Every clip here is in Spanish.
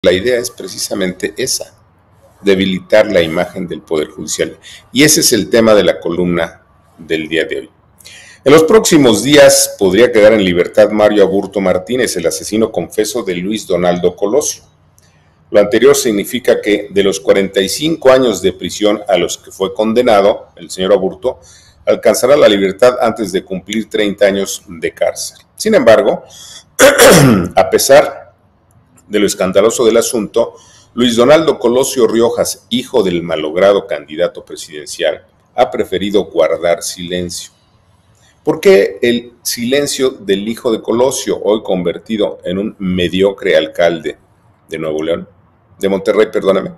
La idea es precisamente esa, debilitar la imagen del Poder Judicial. Y ese es el tema de la columna del día de hoy. En los próximos días podría quedar en libertad Mario Aburto Martínez, el asesino confeso de Luis Donaldo Colosio. Lo anterior significa que de los 45 años de prisión a los que fue condenado, el señor Aburto alcanzará la libertad antes de cumplir 30 años de cárcel. Sin embargo, a pesar de lo escandaloso del asunto, Luis Donaldo Colosio Riojas, hijo del malogrado candidato presidencial, ha preferido guardar silencio. ¿Por qué el silencio del hijo de Colosio, hoy convertido en un mediocre alcalde de Nuevo León, de Monterrey, perdóname?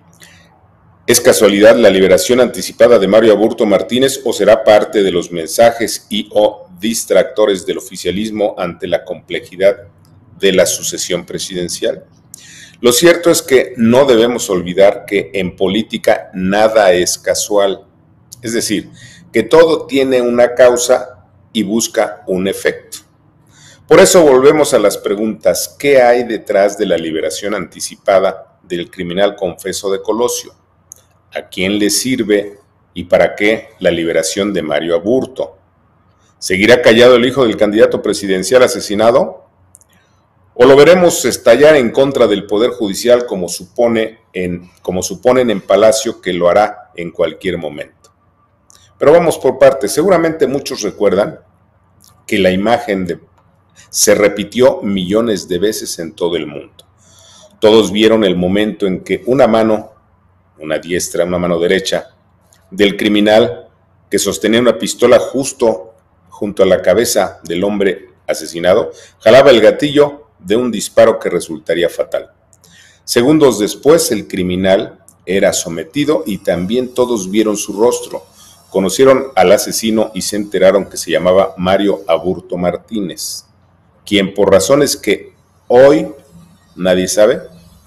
¿Es casualidad la liberación anticipada de Mario Aburto Martínez o será parte de los mensajes y o distractores del oficialismo ante la complejidad de la sucesión presidencial? Lo cierto es que no debemos olvidar que en política nada es casual, es decir, que todo tiene una causa y busca un efecto. Por eso volvemos a las preguntas: ¿qué hay detrás de la liberación anticipada del criminal confeso de Colosio? ¿A quién le sirve y para qué la liberación de Mario Aburto? ¿Seguirá callado el hijo del candidato presidencial asesinado? ¿O lo veremos estallar en contra del Poder Judicial como suponen en Palacio que lo hará en cualquier momento? Pero vamos por partes. Seguramente muchos recuerdan que la imagen se repitió millones de veces en todo el mundo. Todos vieron el momento en que una mano, una diestra, una mano derecha, del criminal que sostenía una pistola justo junto a la cabeza del hombre asesinado, jalaba el gatillo de un disparo que resultaría fatal. Segundos después, el criminal era sometido y también todos vieron su rostro. Conocieron al asesino y se enteraron que se llamaba Mario Aburto Martínez, quien por razones que hoy nadie sabe,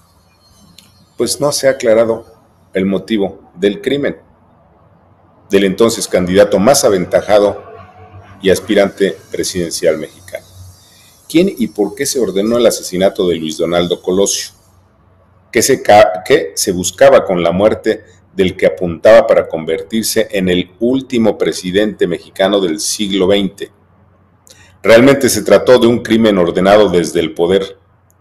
pues no se ha aclarado el motivo del crimen del entonces candidato más aventajado y aspirante presidencial mexicano. ¿Quién y por qué se ordenó el asesinato de Luis Donaldo Colosio? ¿Qué se buscaba con la muerte del que apuntaba para convertirse en el último presidente mexicano del siglo XX? ¿Realmente se trató de un crimen ordenado desde el poder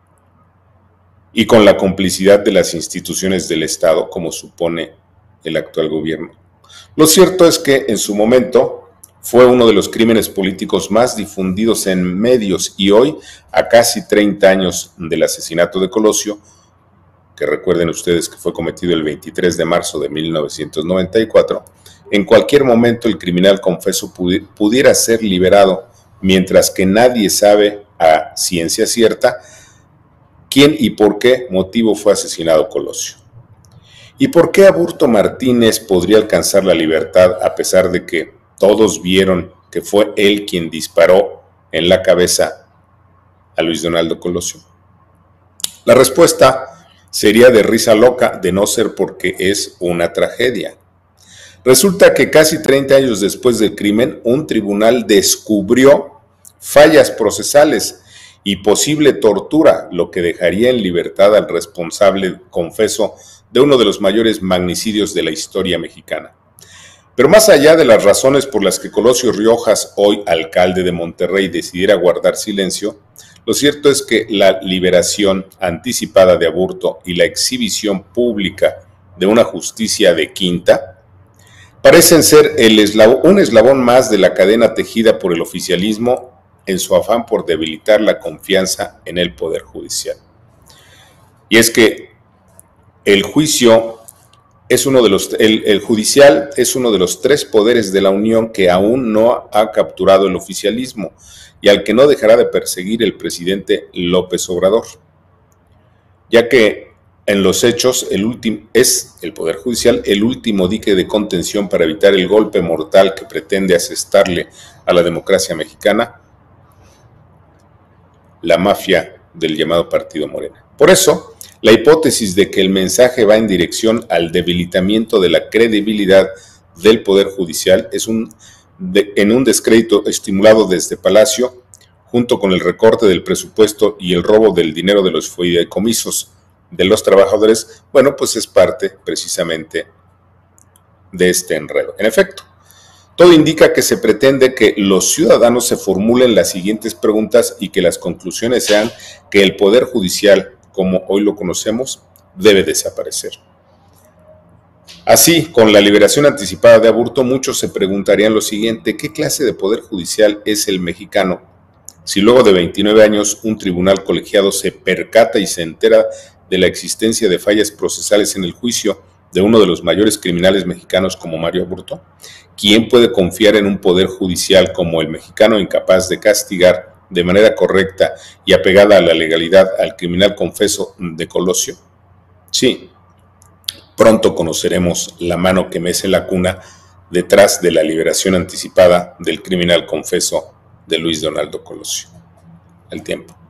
y con la complicidad de las instituciones del Estado, como supone el actual gobierno? Lo cierto es que en su momento fue uno de los crímenes políticos más difundidos en medios y hoy, a casi 30 años del asesinato de Colosio, que recuerden ustedes que fue cometido el 23 de marzo de 1994, en cualquier momento el criminal confeso pudiera ser liberado, mientras que nadie sabe a ciencia cierta quién y por qué motivo fue asesinado Colosio. ¿Y por qué Aburto Martínez podría alcanzar la libertad a pesar de que todos vieron que fue él quien disparó en la cabeza a Luis Donaldo Colosio? La respuesta sería de risa loca, de no ser porque es una tragedia. Resulta que casi 30 años después del crimen, un tribunal descubrió fallas procesales y posible tortura, lo que dejaría en libertad al responsable confeso de uno de los mayores magnicidios de la historia mexicana. Pero más allá de las razones por las que Colosio Riojas, hoy alcalde de Monterrey, decidiera guardar silencio, lo cierto es que la liberación anticipada de Aburto y la exhibición pública de una justicia de quinta parecen ser un eslabón más de la cadena tejida por el oficialismo en su afán por debilitar la confianza en el Poder Judicial. Y es que el judicial es uno de los 3 poderes de la Unión que aún no ha capturado el oficialismo y al que no dejará de perseguir el presidente López Obrador, ya que en los hechos es el Poder Judicial el último dique de contención para evitar el golpe mortal que pretende asestarle a la democracia mexicana la mafia del llamado Partido Morena. Por eso, la hipótesis de que el mensaje va en dirección al debilitamiento de la credibilidad del Poder Judicial es en un descrédito estimulado desde Palacio, junto con el recorte del presupuesto y el robo del dinero de los fideicomisos de los trabajadores, bueno, pues es parte precisamente de este enredo. En efecto, todo indica que se pretende que los ciudadanos se formulen las siguientes preguntas y que las conclusiones sean que el Poder Judicial, como hoy lo conocemos, debe desaparecer. Así, con la liberación anticipada de Aburto, muchos se preguntarían lo siguiente: ¿qué clase de Poder Judicial es el mexicano? Si luego de 29 años un tribunal colegiado se percata y se entera de la existencia de fallas procesales en el juicio de uno de los mayores criminales mexicanos como Mario Aburto, ¿quién puede confiar en un poder judicial como el mexicano, incapaz de castigar de manera correcta y apegada a la legalidad al criminal confeso de Colosio? Sí, pronto conoceremos la mano que mece la cuna detrás de la liberación anticipada del criminal confeso de Luis Donaldo Colosio. El tiempo.